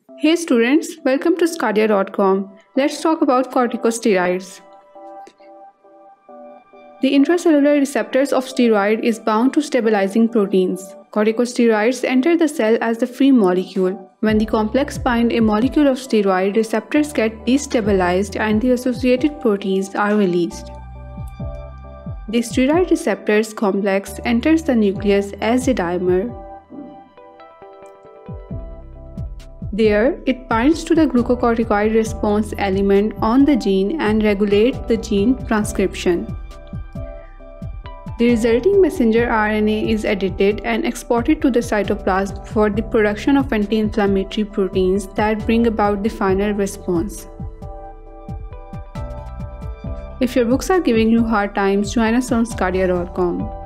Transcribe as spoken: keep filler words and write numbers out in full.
Hey students, welcome to sqadia dot com. Let's talk about corticosteroids. The intracellular receptors of steroid is bound to stabilizing proteins. Corticosteroids enter the cell as the free molecule. When the complex bind a molecule of steroid, receptors get destabilized and the associated proteins are released. The steroid receptors complex enters the nucleus as a dimer. There, it binds to the glucocorticoid response element on the gene and regulates the gene transcription. The resulting messenger R N A is edited and exported to the cytoplasm for the production of anti-inflammatory proteins that bring about the final response. If your books are giving you hard times, join us on sqadia dot com.